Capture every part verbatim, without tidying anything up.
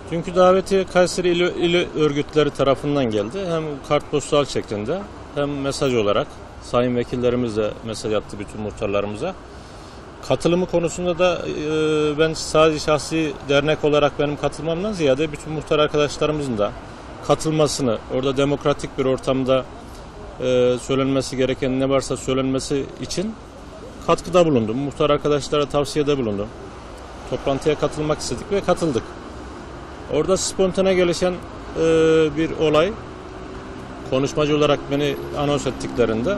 Dünkü daveti Kayseri İl, İl örgütleri tarafından geldi. Hem kartpostal şeklinde hem mesaj olarak. Sayın vekillerimiz de mesaj attı bütün muhtarlarımıza. Katılımı konusunda da e, ben sadece şahsi dernek olarak benim katılmamdan ziyade bütün muhtar arkadaşlarımızın da katılmasını, orada demokratik bir ortamda e, söylenmesi gereken ne varsa söylenmesi için katkıda bulundum. Muhtar arkadaşlara tavsiyede bulundum. Toplantıya katılmak istedik ve katıldık. Orada spontane gelişen e, bir olay, konuşmacı olarak beni anons ettiklerinde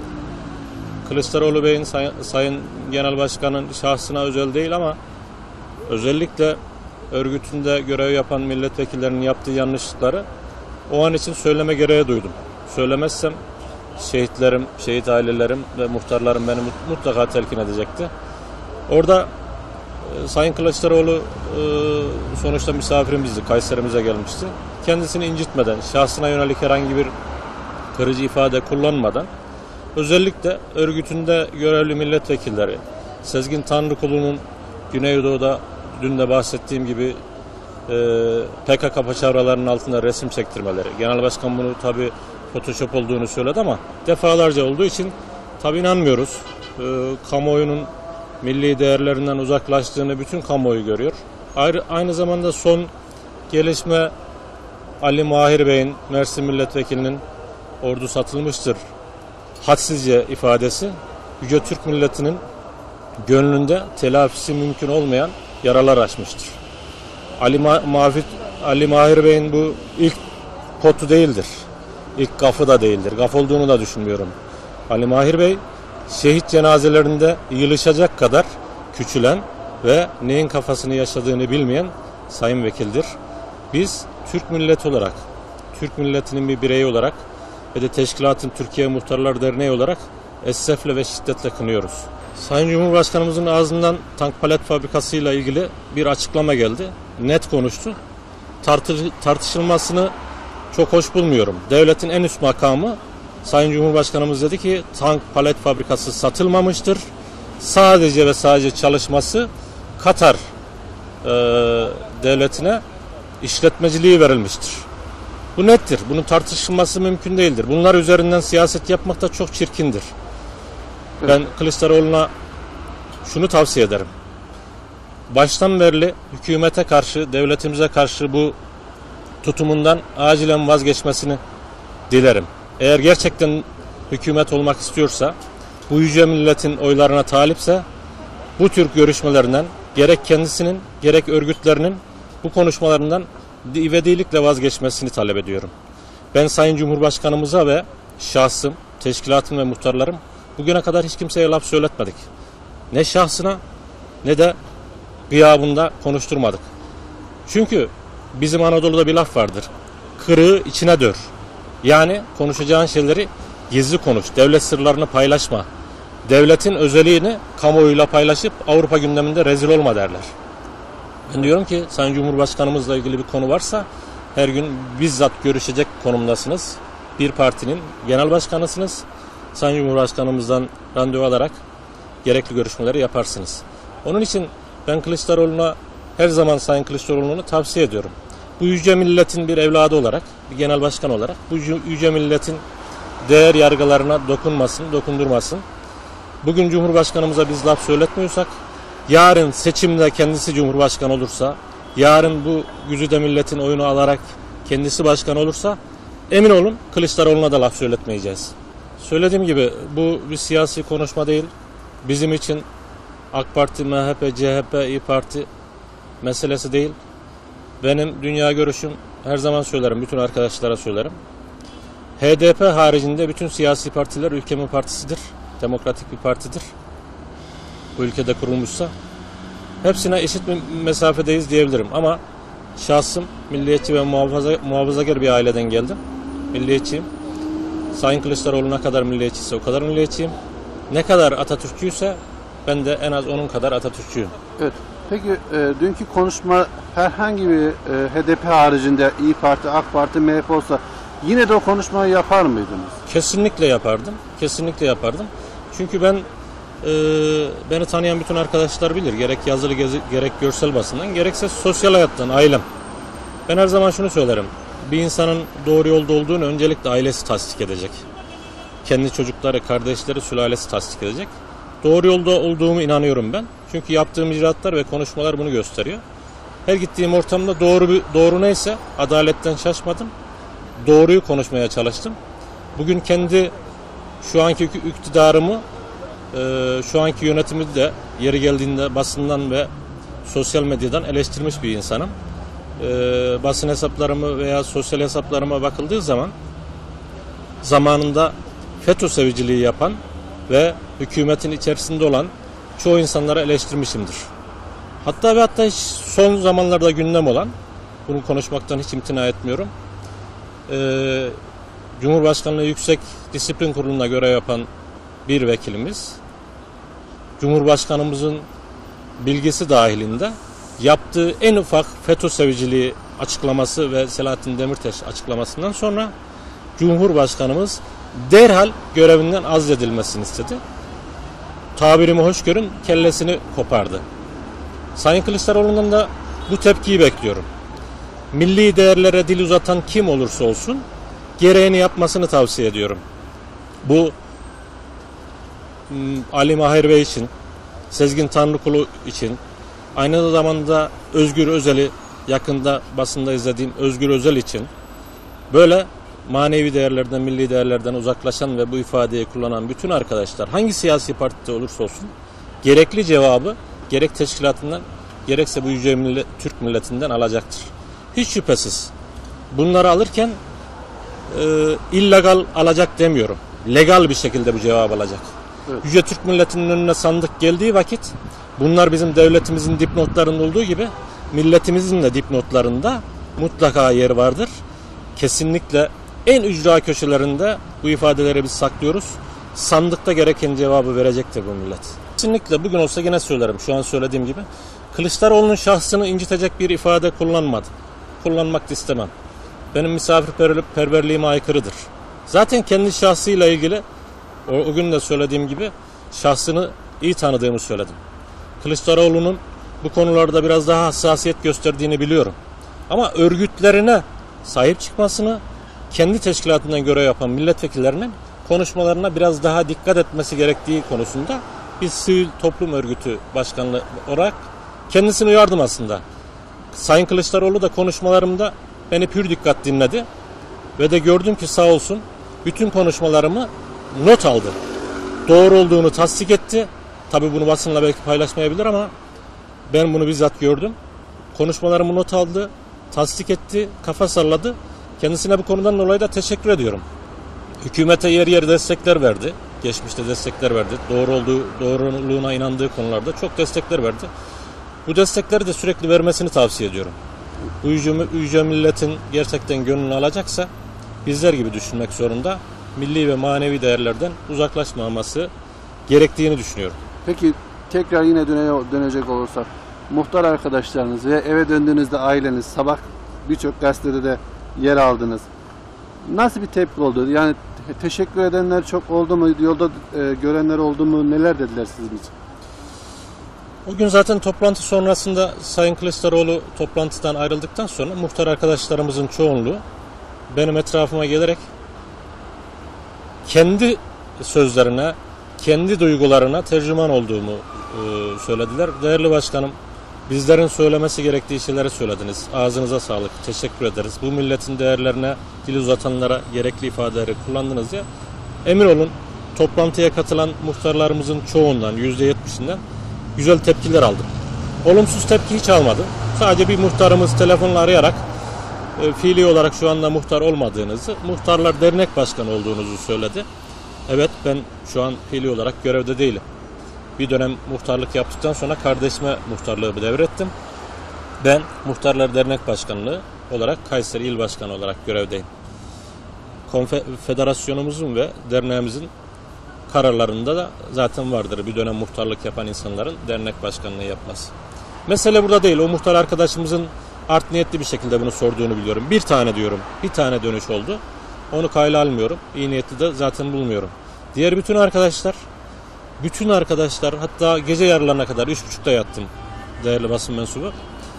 Kılıçdaroğlu Bey'in say, Sayın Genel Başkan'ın şahsına özel değil ama özellikle örgütünde görev yapan milletvekillerinin yaptığı yanlışlıkları o an için söyleme gereği duydum. Söylemezsem şehitlerim, şehit ailelerim ve muhtarlarım beni mutlaka telkin edecekti. Orada e, Sayın Kılıçdaroğlu e, sonuçta misafirimizdi, Kayserimize gelmişti. Kendisini incitmeden, şahsına yönelik herhangi bir kırıcı ifade kullanmadan özellikle örgütünde görevli milletvekilleri, Sezgin Tanrıkulu'nun Güneydoğu'da dün de bahsettiğim gibi e, P K K paçavralarının altında resim çektirmeleri. Genel Başkan bunu tabi Photoshop olduğunu söyledi ama defalarca olduğu için tabi inanmıyoruz. E, kamuoyunun milli değerlerinden uzaklaştığını bütün kamuoyu görüyor. Ayrı, aynı zamanda son gelişme Ali Mahir Bey'in, Mersin Milletvekilinin ordu satılmıştır hadsizce ifadesi Yüce Türk milletinin gönlünde telafisi mümkün olmayan yaralar açmıştır. Ali, Ma Mafit, Ali Mahir Bey'in bu ilk potu değildir. İlk gafı da değildir. Gaf olduğunu da düşünmüyorum. Ali Mahir Bey şehit cenazelerinde yığılışacak kadar küçülen ve neyin kafasını yaşadığını bilmeyen sayın vekildir. Biz Türk milleti olarak, Türk milletinin bir bireyi olarak ve de Teşkilatın Türkiye Muhtarlar Derneği olarak esefle ve şiddetle kınıyoruz. Sayın Cumhurbaşkanımızın ağzından tank palet fabrikasıyla ilgili bir açıklama geldi. Net konuştu. Tartı, tartışılmasını çok hoş bulmuyorum. Devletin en üst makamı Sayın Cumhurbaşkanımız dedi ki tank palet fabrikası satılmamıştır. Sadece ve sadece çalışması Katar e, devletine işletmeciliği verilmiştir. Bu nettir. Bunun tartışılması mümkün değildir. Bunlar üzerinden siyaset yapmak da çok çirkindir. Evet. Ben Kılıçdaroğlu'na şunu tavsiye ederim. Baştan beri hükümete karşı, devletimize karşı bu tutumundan acilen vazgeçmesini dilerim. Eğer gerçekten hükümet olmak istiyorsa, bu yüce milletin oylarına talipse, bu tür görüşmelerinden gerek kendisinin gerek örgütlerinin bu konuşmalarından ivedilikle vazgeçmesini talep ediyorum. Ben Sayın Cumhurbaşkanımıza ve şahsım, teşkilatım ve muhtarlarım bugüne kadar hiç kimseye laf söyletmedik. Ne şahsına ne de gıyabında konuşturmadık. Çünkü bizim Anadolu'da bir laf vardır. Kırığı içine dör. Yani konuşacağın şeyleri gizli konuş. Devlet sırlarını paylaşma. Devletin özelliğini kamuoyuyla paylaşıp Avrupa gündeminde rezil olma derler. Ben diyorum ki Sayın Cumhurbaşkanımızla ilgili bir konu varsa her gün bizzat görüşecek konumdasınız. Bir partinin genel başkanısınız. Sayın Cumhurbaşkanımızdan randevu alarak gerekli görüşmeleri yaparsınız. Onun için ben Kılıçdaroğlu'na her zaman Sayın Kılıçdaroğlu'nu tavsiye ediyorum. Bu yüce milletin bir evladı olarak, bir genel başkan olarak bu yüce milletin değer yargılarına dokunmasın, dokundurmasın. Bugün Cumhurbaşkanımıza biz laf söyletmiyorsak, yarın seçimde kendisi Cumhurbaşkanı olursa, yarın bu güzide milletin oyunu alarak kendisi başkan olursa, emin olun Kılıçdaroğlu'na da laf söyletmeyeceğiz. Söylediğim gibi bu bir siyasi konuşma değil. Bizim için AK Parti, M H P, C H P, İYİ Parti meselesi değil. Benim dünya görüşüm, her zaman söylerim, bütün arkadaşlara söylerim. H D P haricinde bütün siyasi partiler ülkemin partisidir. Demokratik bir partidir. Bu ülkede kurulmuşsa. Hepsine eşit bir mesafedeyiz diyebilirim. Ama şahsım milliyetçi ve muhafaza, muhafazakar bir aileden geldim. Milliyetçiyim. Sayın Kılıçdaroğlu ne kadar milliyetçiyse o kadar milliyetçiyim. Ne kadar Atatürkçüyse ben de en az onun kadar Atatürkçüyüm. Evet. Peki e, dünkü konuşma herhangi bir e, H D P haricinde İYİ Parti, AK Parti, M H P olsa yine de o konuşmayı yapar mıydınız? Kesinlikle yapardım. Kesinlikle yapardım. Çünkü ben e, beni tanıyan bütün arkadaşlar bilir. Gerek yazılı gerek görsel basından gerekse sosyal hayattan, ailem. Ben her zaman şunu söylerim. Bir insanın doğru yolda olduğunu öncelikle ailesi tasdik edecek. Kendi çocukları, kardeşleri, sülalesi tasdik edecek. Doğru yolda olduğumu inanıyorum ben. Çünkü yaptığım icraatlar ve konuşmalar bunu gösteriyor. Her gittiğim ortamda doğru doğru neyse adaletten şaşmadım. Doğruyu konuşmaya çalıştım. Bugün kendi şu anki iktidarımı, şu anki yönetimi de yeri geldiğinde basından ve sosyal medyadan eleştirmiş bir insanım. Basın hesaplarımı veya sosyal hesaplarıma bakıldığı zaman zamanında FETÖ seviciliği yapan ve hükümetin içerisinde olan çoğu insanlara eleştirmişimdir. Hatta ve hatta hiç son zamanlarda gündem olan, bunu konuşmaktan hiç imtina etmiyorum, Ee, Cumhurbaşkanlığı Yüksek Disiplin Kurulu'na görev yapan bir vekilimiz, Cumhurbaşkanımızın bilgisi dahilinde yaptığı en ufak FETÖ seviciliği açıklaması ve Selahattin Demirtaş açıklamasından sonra Cumhurbaşkanımız derhal görevinden azledilmesini istedi. Tabirimi hoş görün, kellesini kopardı. Sayın Kılıçdaroğlu'ndan da bu tepkiyi bekliyorum. Milli değerlere dil uzatan kim olursa olsun gereğini yapmasını tavsiye ediyorum. Bu Ali Mahir Bey için, Sezgin Tanrıkulu için, aynı zamanda Özgür Özel'i yakında basında izlediğim Özgür Özel için böyle manevi değerlerden, milli değerlerden uzaklaşan ve bu ifadeyi kullanan bütün arkadaşlar hangi siyasi partide olursa olsun gerekli cevabı gerek teşkilatından gerekse bu yüce millet, Türk milletinden alacaktır. Hiç şüphesiz bunları alırken e, illegal alacak demiyorum. Legal bir şekilde bu cevabı alacak. Evet. Yüce Türk milletinin önüne sandık geldiği vakit bunlar bizim devletimizin dipnotlarında olduğu gibi milletimizin de dipnotlarında mutlaka yer vardır. Kesinlikle en ücra köşelerinde bu ifadeleri biz saklıyoruz. Sandıkta gereken cevabı verecektir bu millet. Kesinlikle bugün olsa yine söylerim, şu an söylediğim gibi. Kılıçdaroğlu'nun şahsını incitecek bir ifade kullanmadı. Kullanmak da istemem. Benim misafirperverliğime aykırıdır. Zaten kendi şahsıyla ilgili o, o gün de söylediğim gibi şahsını iyi tanıdığımı söyledim. Kılıçdaroğlu'nun bu konularda biraz daha hassasiyet gösterdiğini biliyorum. Ama örgütlerine sahip çıkmasını, kendi teşkilatından görev yapan milletvekillerinin konuşmalarına biraz daha dikkat etmesi gerektiği konusunda biz sivil toplum örgütü başkanlığı olarak kendisini uyardım aslında. Sayın Kılıçdaroğlu da konuşmalarımda beni pür dikkat dinledi ve de gördüm ki sağ olsun bütün konuşmalarımı not aldı. Doğru olduğunu tasdik etti. Tabii bunu basınla belki paylaşmayabilir ama ben bunu bizzat gördüm. Konuşmalarımı not aldı, tasdik etti, kafa salladı. Kendisine bu konudan dolayı da teşekkür ediyorum. Hükümete yer yer destekler verdi. Geçmişte destekler verdi. Doğru olduğu, doğruluğuna inandığı konularda çok destekler verdi. Bu destekleri de sürekli vermesini tavsiye ediyorum. Bu yüce, yüce milletin gerçekten gönlünü alacaksa bizler gibi düşünmek zorunda. Milli ve manevi değerlerden uzaklaşmaması gerektiğini düşünüyorum. Peki tekrar yine döne, dönecek olursak, muhtar arkadaşlarınız ve eve döndüğünüzde aileniz, sabah birçok gazetede de yer aldınız. Nasıl bir tepki oldu? Yani teşekkür edenler çok oldu mu? Yolda e, görenler oldu mu? Neler dediler sizin için? O gün zaten toplantı sonrasında Sayın Kılıçdaroğlu toplantıdan ayrıldıktan sonra muhtar arkadaşlarımızın çoğunluğu benim etrafıma gelerek kendi sözlerine, kendi duygularına tercüman olduğumu e, söylediler. Değerli başkanım, bizlerin söylemesi gerektiği şeyleri söylediniz. Ağzınıza sağlık. Teşekkür ederiz. Bu milletin değerlerine dil uzatanlara gerekli ifadeleri kullandınız diye. Emin olun toplantıya katılan muhtarlarımızın çoğundan, yüzde yetmişinden güzel tepkiler aldım. Olumsuz tepki hiç almadım. Sadece bir muhtarımız telefonla arayarak e, fiili olarak şu anda muhtar olmadığınızı, muhtarlar dernek başkanı olduğunuzu söyledi. Evet, ben şu an fiili olarak görevde değilim. Bir dönem muhtarlık yaptıktan sonra kardeşime muhtarlığı devrettim. Ben Muhtarlar Dernek Başkanlığı olarak Kayseri İl Başkanı olarak görevdeyim. Konfederasyonumuzun ve derneğimizin kararlarında da zaten vardır bir dönem muhtarlık yapan insanların dernek başkanlığı yapması. Mesele burada değil. O muhtar arkadaşımızın art niyetli bir şekilde bunu sorduğunu biliyorum. Bir tane diyorum. Bir tane dönüş oldu. Onu kayla almıyorum. İyi niyetli de zaten bulmuyorum. Diğer bütün arkadaşlar Bütün arkadaşlar hatta gece yarılarına kadar üç buçukta yattım değerli basın mensubu.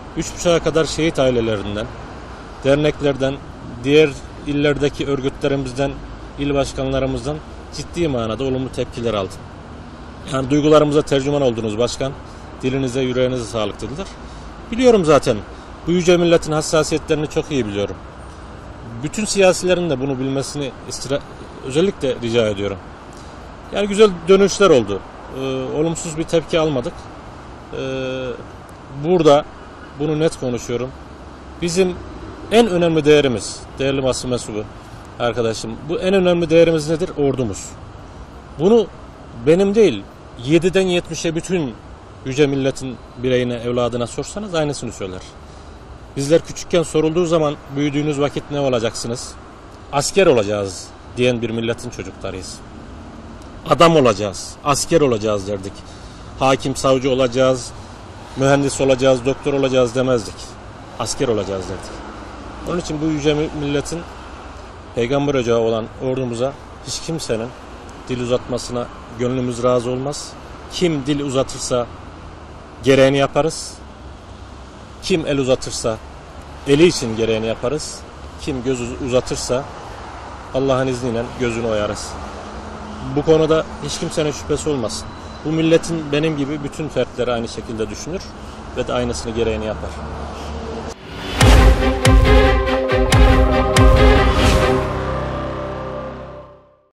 üç buçuğa kadar şehit ailelerinden, derneklerden, diğer illerdeki örgütlerimizden, il başkanlarımızdan ciddi manada olumlu tepkiler aldım. Yani duygularımıza tercüman oldunuz başkan. Dilinize, yüreğinize sağlık dediler. Biliyorum zaten. Bu yüce milletin hassasiyetlerini çok iyi biliyorum. Bütün siyasilerin de bunu bilmesini istira- özellikle rica ediyorum. Yani güzel dönüşler oldu. Ee, olumsuz bir tepki almadık. Ee, burada bunu net konuşuyorum. Bizim en önemli değerimiz, değerli basın mensubu arkadaşım, bu en önemli değerimiz nedir? Ordumuz. Bunu benim değil, yediden yetmişe bütün yüce milletin bireyine, evladına sorsanız aynısını söyler. Bizler küçükken sorulduğu zaman büyüdüğünüz vakit ne olacaksınız? Asker olacağız diyen bir milletin çocuklarıyız. Adam olacağız, asker olacağız derdik. Hakim, savcı olacağız, mühendis olacağız, doktor olacağız demezdik. Asker olacağız derdik. Onun için bu yüce milletin peygamber ocağı olan ordumuza hiç kimsenin dil uzatmasına gönlümüz razı olmaz. Kim dil uzatırsa gereğini yaparız. Kim el uzatırsa eli için gereğini yaparız. Kim göz uzatırsa Allah'ın izniyle gözünü oyarız. Bu konuda hiç kimsenin şüphesi olmasın. Bu milletin benim gibi bütün fertleri aynı şekilde düşünür ve de aynısını gereğini yapar.